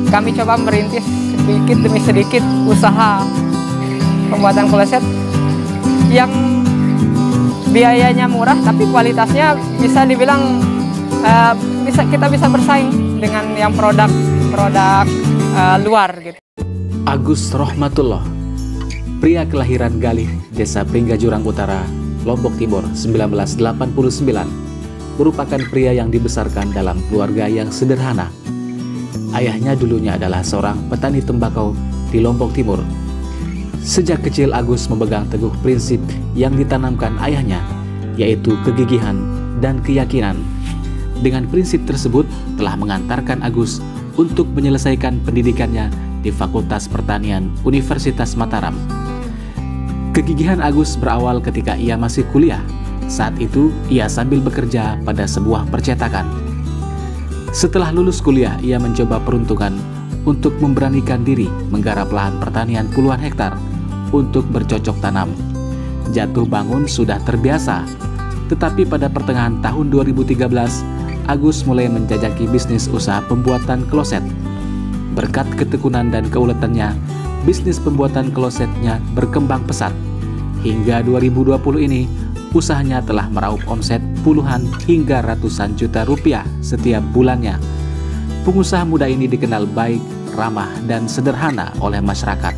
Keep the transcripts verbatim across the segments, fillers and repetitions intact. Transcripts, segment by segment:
kami coba merintis sedikit demi sedikit usaha pembuatan kloset yang biayanya murah tapi kualitasnya bisa dibilang uh, bisa kita bisa bersaing dengan yang produk-produk uh, luar gitu. Agus Rohmatullah, pria kelahiran Galih, Desa Penggajurang Utara, Lombok Timur seribu sembilan ratus delapan puluh sembilan, merupakan pria yang dibesarkan dalam keluarga yang sederhana. Ayahnya dulunya adalah seorang petani tembakau di Lombok Timur. Sejak kecil Agus memegang teguh prinsip yang ditanamkan ayahnya, yaitu kegigihan dan keyakinan. Dengan prinsip tersebut telah mengantarkan Agus untuk menyelesaikan pendidikannya di Fakultas Pertanian Universitas Mataram. Kegigihan Agus berawal ketika ia masih kuliah. Saat itu ia sambil bekerja pada sebuah percetakan. Setelah lulus kuliah, ia mencoba peruntungan untuk memberanikan diri menggarap lahan pertanian puluhan hektar untuk bercocok tanam. Jatuh bangun sudah terbiasa, tetapi pada pertengahan tahun dua ribu tiga belas, Agus mulai menjajaki bisnis usaha pembuatan kloset. Berkat ketekunan dan keuletannya, bisnis pembuatan klosetnya berkembang pesat. Hingga dua ribu dua puluh ini, usahanya telah meraup omset puluhan hingga ratusan juta rupiah setiap bulannya. Pengusaha muda ini dikenal baik, ramah, dan sederhana oleh masyarakat.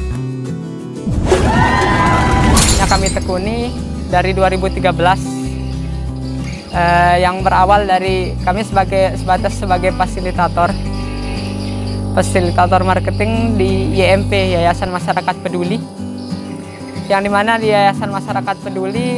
Yang kami tekuni dari dua ribu tiga belas, eh, yang berawal dari kami sebagai sebatas sebagai fasilitator, fasilitator marketing di Y M P, Yayasan Masyarakat Peduli. Yang dimana di Yayasan Masyarakat Peduli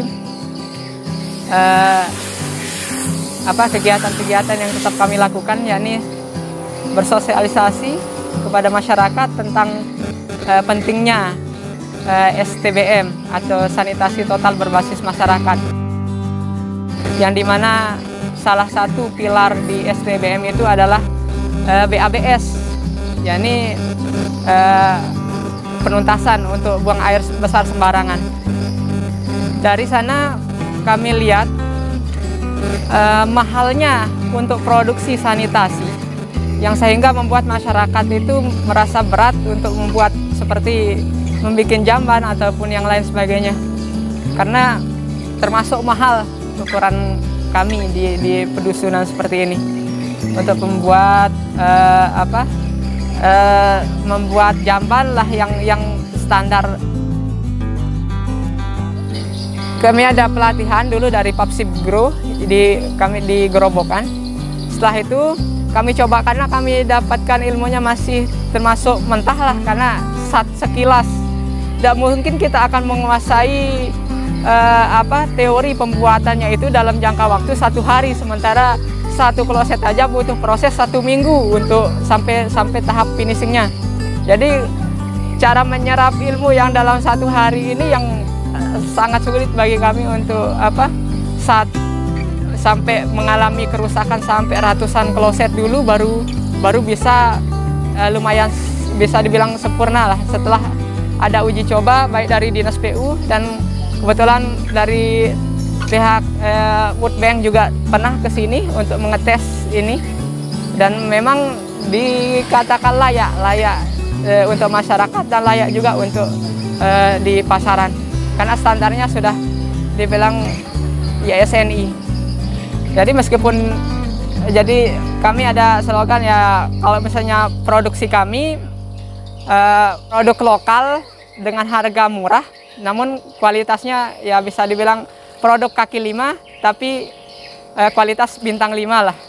eh, apa kegiatan-kegiatan yang tetap kami lakukan, yakni bersosialisasi kepada masyarakat tentang eh, pentingnya eh, S T B M atau sanitasi total berbasis masyarakat, yang dimana salah satu pilar di S T B M itu adalah eh, B A B S, yakni eh, penuntasan untuk buang air besar sembarangan. Dari sana kami lihat eh, mahalnya untuk produksi sanitasi, yang sehingga membuat masyarakat itu merasa berat untuk membuat seperti membuat jamban ataupun yang lain sebagainya, karena termasuk mahal ukuran kami di, di pedusunan seperti ini untuk membuat eh, apa eh, membuat jamban lah yang yang standar. Kami ada pelatihan dulu dari Papsib Grow di kami di Gerobokan. Setelah itu kami coba, karena kami dapatkan ilmunya masih termasuk mentah lah, karena saat sekilas tidak mungkin kita akan menguasai eh, apa teori pembuatannya itu dalam jangka waktu satu hari, sementara satu kloset aja butuh proses satu minggu untuk sampai sampai tahap finishingnya. Jadi cara menyerap ilmu yang dalam satu hari ini yang eh, sangat sulit bagi kami untuk apa saat sampai mengalami kerusakan sampai ratusan kloset dulu baru baru bisa eh, lumayan bisa dibilang sempurna lah setelah ada uji coba baik dari Dinas P U dan kebetulan dari pihak eh, World Bank juga pernah ke sini untuk mengetes ini, dan memang dikatakan layak layak eh, untuk masyarakat dan layak juga untuk eh, di pasaran, karena standarnya sudah dibilang I S N I. Jadi meskipun jadi kami ada slogan ya, kalau misalnya produksi kami eh, produk lokal dengan harga murah, namun kualitasnya ya bisa dibilang produk kaki lima, tapi eh, kualitas bintang lima lah.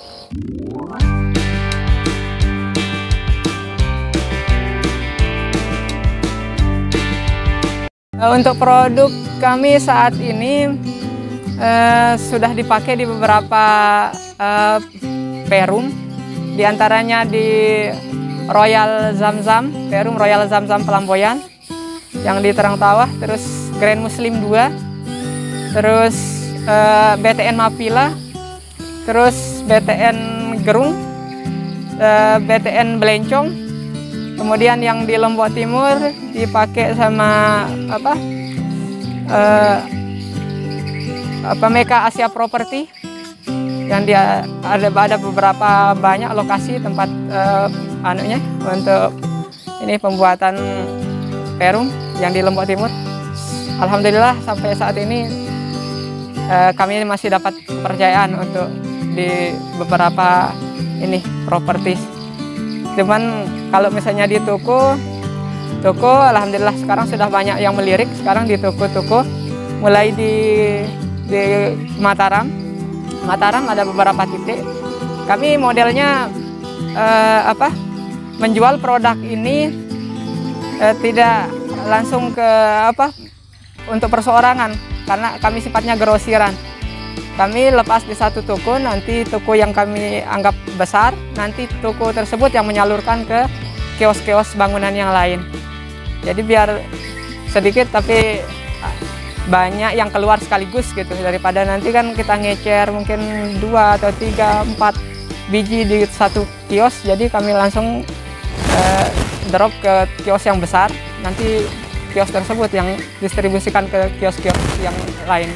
Untuk produk kami saat ini eh, sudah dipakai di beberapa eh, perum, diantaranya di Royal Zamzam, perum Royal Zamzam Pelamboyan yang di Terang Tawah, terus Grand Muslim dua, terus eh, B T N Mapila, terus B T N Gerung, eh, B T N Belencong, kemudian yang di Lombok Timur dipakai sama apa eh, apa Meka Asia Property, yang dia ada ada beberapa banyak lokasi tempat eh, anunya untuk ini pembuatan perum yang di Lombok Timur. Alhamdulillah sampai saat ini eh, kami masih dapat kepercayaan untuk di beberapa ini properti. Cuman kalau misalnya di toko, toko alhamdulillah sekarang sudah banyak yang melirik. Sekarang di toko-toko mulai di di Mataram, Mataram ada beberapa titik. Kami modelnya eh, apa? Menjual produk ini eh, tidak langsung ke apa? Untuk perseorangan, karena kami sifatnya grosiran. Kami lepas di satu toko, nanti toko yang kami anggap besar, nanti toko tersebut yang menyalurkan ke kios-kios bangunan yang lain. Jadi biar sedikit tapi banyak yang keluar sekaligus gitu, daripada nanti kan kita ngecer mungkin dua atau tiga, empat biji di satu kios. Jadi kami langsung eh, drop ke kios yang besar, nanti kios tersebut yang distribusikan ke kios-kios yang lain.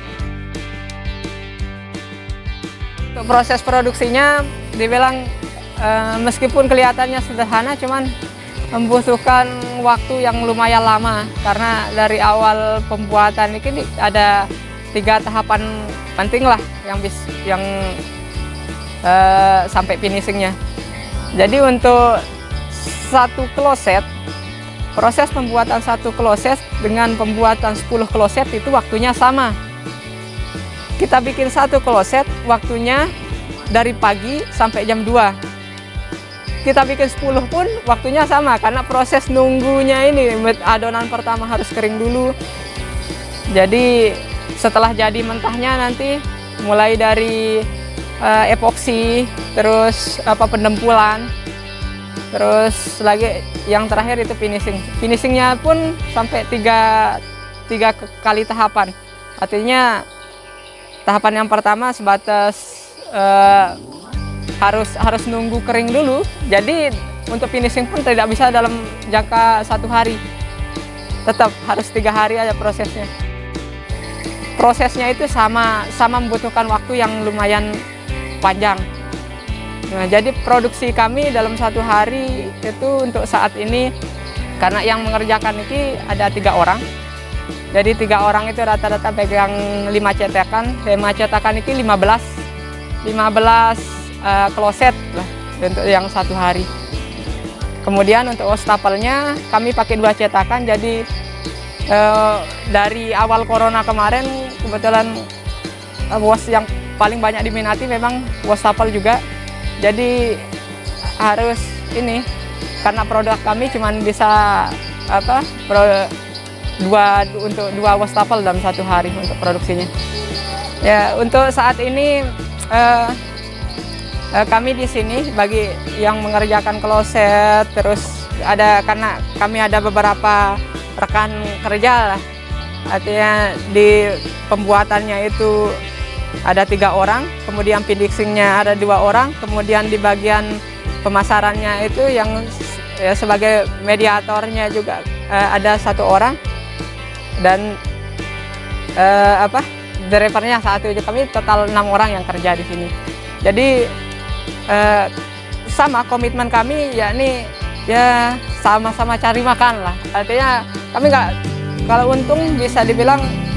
Untuk proses produksinya dibilang eh, meskipun kelihatannya sederhana, cuman membutuhkan waktu yang lumayan lama, karena dari awal pembuatan ini ada tiga tahapan penting lah yang bis yang eh, sampai finishingnya. Jadi untuk satu kloset, proses pembuatan satu kloset dengan pembuatan sepuluh kloset itu waktunya sama. Kita bikin satu kloset waktunya dari pagi sampai jam dua. Kita bikin sepuluh pun waktunya sama, karena proses nunggunya ini adonan pertama harus kering dulu. Jadi setelah jadi mentahnya nanti mulai dari uh, epoksi, terus apa pendempulan, terus lagi yang terakhir itu finishing. Finishingnya pun sampai tiga, tiga kali tahapan. Artinya tahapan yang pertama sebatas uh, harus harus nunggu kering dulu. Jadi untuk finishing pun tidak bisa dalam jangka satu hari. Tetap harus tiga hari aja prosesnya. Prosesnya itu sama sama membutuhkan waktu yang lumayan panjang. Nah, jadi produksi kami dalam satu hari itu untuk saat ini, karena yang mengerjakan ini ada tiga orang. Jadi tiga orang itu rata-rata pegang lima cetakan. lima cetakan itu lima belas uh, kloset lah untuk yang satu hari. Kemudian untuk wastafelnya kami pakai dua cetakan. Jadi uh, dari awal corona kemarin kebetulan uh, was yang paling banyak diminati memang wastafel juga. Jadi harus ini, karena produk kami cuma bisa apa pro, dua untuk dua wastafel dalam satu hari untuk produksinya. Ya untuk saat ini uh, uh, kami di sini bagi yang mengerjakan kloset, terus ada karena kami ada beberapa rekan kerja lah. Artinya di pembuatannya itu ada tiga orang, kemudian finishingnya ada dua orang, kemudian di bagian pemasarannya itu yang ya, sebagai mediatornya juga uh, ada satu orang, dan uh, apa drivernya satu. Kami total enam orang yang kerja di sini. Jadi uh, sama komitmen kami yakni ya sama-sama cari makan lah. Artinya kami nggak, kalau untung bisa dibilang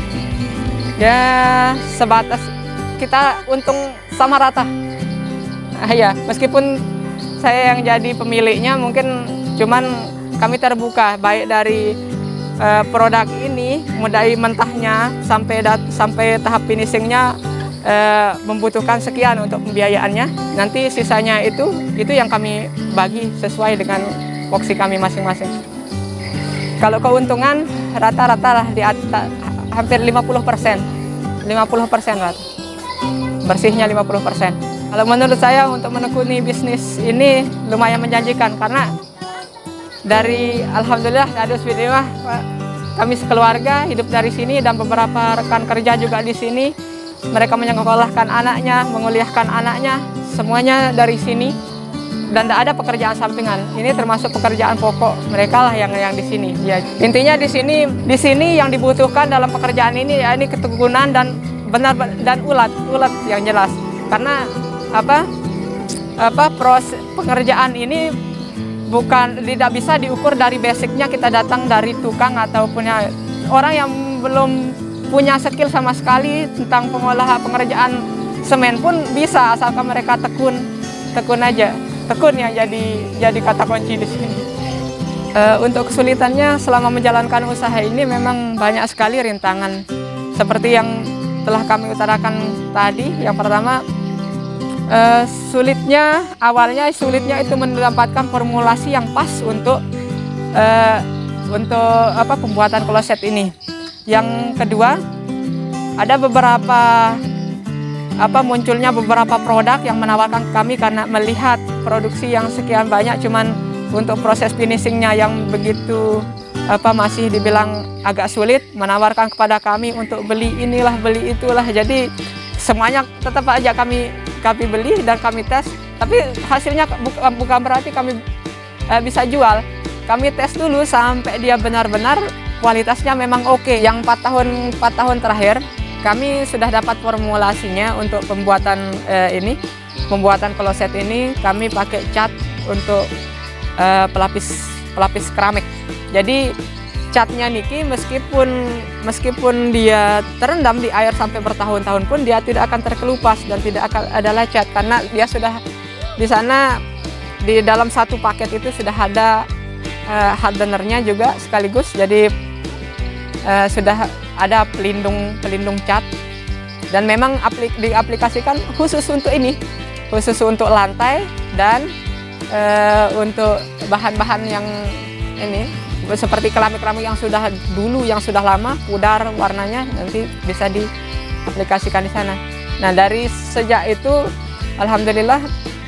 ya sebatas kita untung sama rata. Nah, ya meskipun saya yang jadi pemiliknya, mungkin cuman kami terbuka baik dari uh, produk ini mulai mentahnya sampai sampai tahap finishingnya uh, membutuhkan sekian untuk pembiayaannya. Nanti sisanya itu itu yang kami bagi sesuai dengan voksi kami masing-masing. Kalau keuntungan rata-rata lah di atas hampir lima puluh persen, lima puluh persen rata. Bersihnya lima puluh persen. Kalau menurut saya untuk menekuni bisnis ini lumayan menjanjikan, karena dari alhamdulillah ada bismillah kami sekeluarga hidup dari sini, dan beberapa rekan kerja juga di sini. Mereka menyekolahkan anaknya, menguliahkan anaknya, semuanya dari sini, dan tidak ada pekerjaan sampingan. Ini termasuk pekerjaan pokok mereka lah yang yang di sini. Ya, intinya di sini di sini yang dibutuhkan dalam pekerjaan ini ya ini ketekunan dan benar dan ulat ulat yang jelas, karena apa apa proses pengerjaan ini bukan tidak bisa diukur dari basicnya kita datang dari tukang ataupun ya, orang yang belum punya skill sama sekali tentang pengolahan pengerjaan semen pun bisa, asalkan mereka tekun tekun aja tekun yang jadi jadi kata kunci di sini. Uh, untuk kesulitannya selama menjalankan usaha ini memang banyak sekali rintangan seperti yang telah kami utarakan tadi. Yang pertama, Uh, sulitnya awalnya sulitnya itu mendapatkan formulasi yang pas untuk uh, untuk apa pembuatan kloset ini. Yang kedua, ada beberapa apa munculnya beberapa produk yang menawarkan kami karena melihat produksi yang sekian banyak, cuman untuk proses finishingnya yang begitu apa masih dibilang agak sulit, menawarkan kepada kami untuk beli inilah beli itulah. Jadi semuanya tetap aja kami kami beli dan kami tes, tapi hasilnya bukan, bukan berarti kami eh, bisa jual. Kami tes dulu sampai dia benar-benar kualitasnya memang oke. Yang empat tahun empat tahun terakhir kami sudah dapat formulasinya untuk pembuatan eh, ini, pembuatan kloset ini kami pakai cat untuk eh, pelapis pelapis keramik. Jadi catnya niki meskipun meskipun dia terendam di air sampai bertahun-tahun pun dia tidak akan terkelupas dan tidak akan ada cat karena dia sudah di sana di dalam satu paket itu sudah ada uh, hardenernya juga sekaligus, jadi uh, sudah ada pelindung pelindung cat dan memang aplik, diaplikasikan khusus untuk ini, khusus untuk lantai dan uh, untuk bahan-bahan yang ini seperti keramik-keramik yang sudah dulu, yang sudah lama, pudar warnanya nanti bisa diaplikasikan di sana. Nah dari sejak itu, alhamdulillah,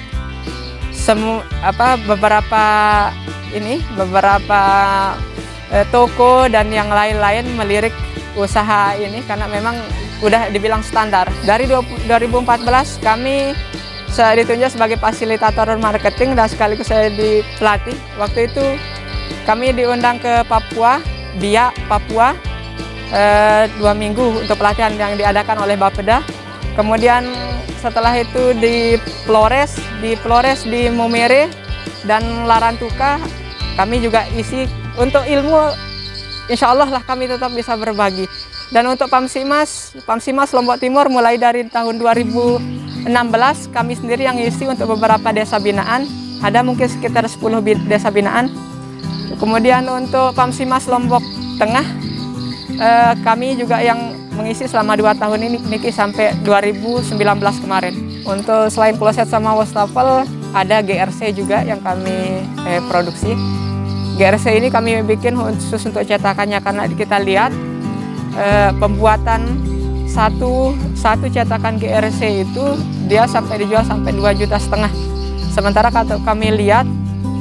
semu apa beberapa ini beberapa eh, toko dan yang lain-lain melirik usaha ini karena memang udah dibilang standar. Dari dua ribu empat belas kami saya ditunjuk sebagai fasilitator marketing dan sekaligus saya di pelatih. Waktu itu kami diundang ke Papua, Biak, Papua, eh, dua minggu untuk pelatihan yang diadakan oleh Bapeda. Kemudian setelah itu di Flores, di Flores di Momere dan Larantuka, kami juga isi untuk ilmu. Insya Allah lah kami tetap bisa berbagi. Dan untuk Pamsimas, Pamsimas Lombok Timur mulai dari tahun dua ribu enam belas kami sendiri yang isi untuk beberapa desa binaan. Ada mungkin sekitar sepuluh desa binaan. Kemudian untuk Pamsimas Lombok Tengah, eh, kami juga yang mengisi selama dua tahun ini, niki sampai dua ribu sembilan belas kemarin. Untuk selain kloset sama wastafel, ada G R C juga yang kami eh, produksi. G R C ini kami bikin khusus untuk cetakannya karena kita lihat eh, pembuatan satu satu cetakan G R C itu dia sampai dijual sampai dua juta setengah. Sementara kalau kami lihat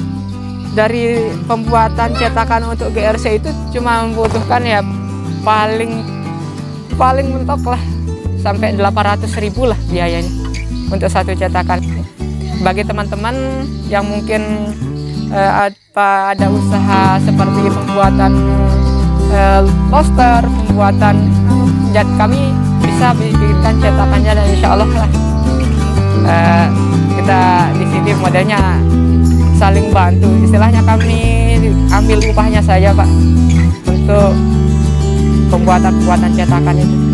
dari pembuatan cetakan untuk G R C itu cuma membutuhkan ya paling paling mentok lah sampai delapan ratus ribu lah biayanya untuk satu cetakan. Bagi teman-teman yang mungkin eh, apa, ada usaha seperti pembuatan eh, poster, pembuatan cat, kami bisa bikinkan cetakannya dan insya Allah lah eh, kita di sini modelnya saling bantu, istilahnya kami ambil upahnya saja Pak untuk pembuatan-pembuatan cetakan itu.